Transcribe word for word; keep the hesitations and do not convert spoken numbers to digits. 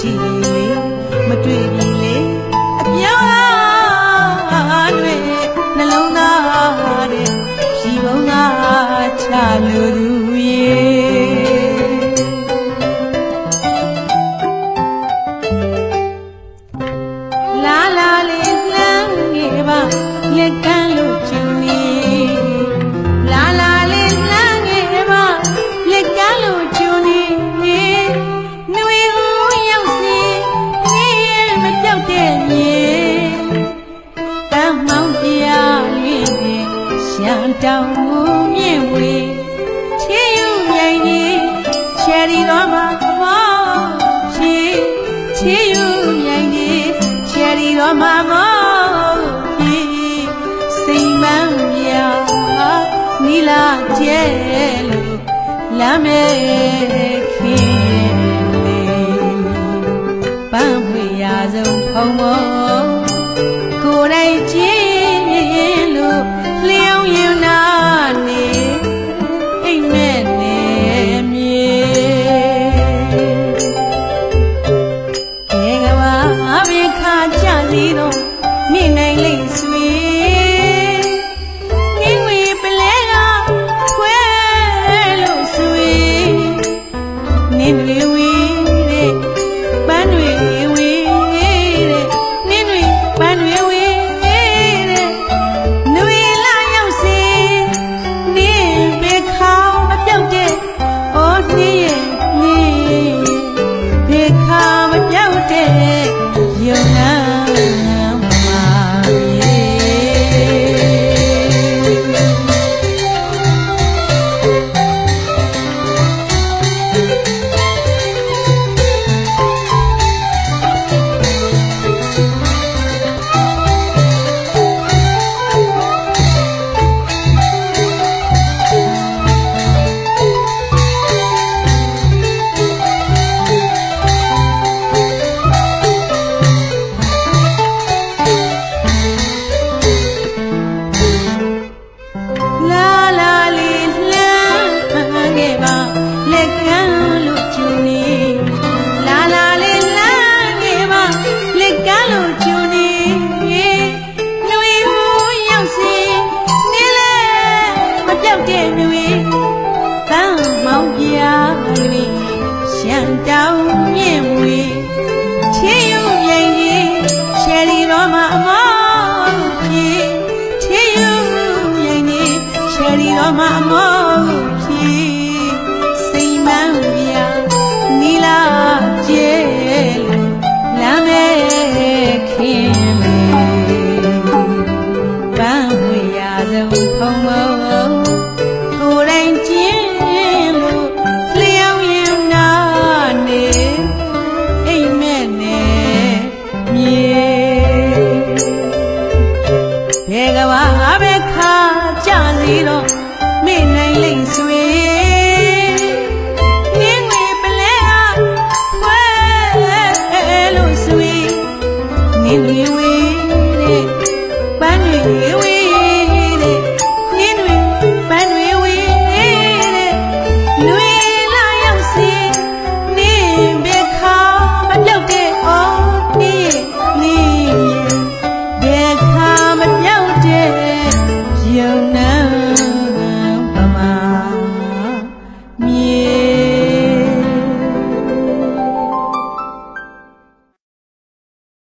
ရှိလေမတွေ့ပြီလေအပြောင်းအားတွေနှလုံးသားတဲ့ရှိဘုံသာချလို့သူရဲ့လာလာလေးလှမ်းငယ်ပါလက်ကမ်းလို့ကျူနေလာလာလေးလှမ်းငယ်ပါလက်ကမ်းလို့ကျူနေနှွေဦးရောက်စီနေမပြောက်တဲ့မြေတမ်းမောင်ပြားလေးရှမ်းတောင်မူမြင့်ဝေချေယူမြိုင်ကြီးချယ်ရီတော်မှာမောဖြေချေယူမြိုင်ကြီးချယ်ရီတော်မှာမောဖြေစိမ်မန်းပြာနီလာကျဲလို့လမ်းမဲခင်လေပန်းဖွေရာဆုံးဖုံမောကိုယ်တိုင်ကျ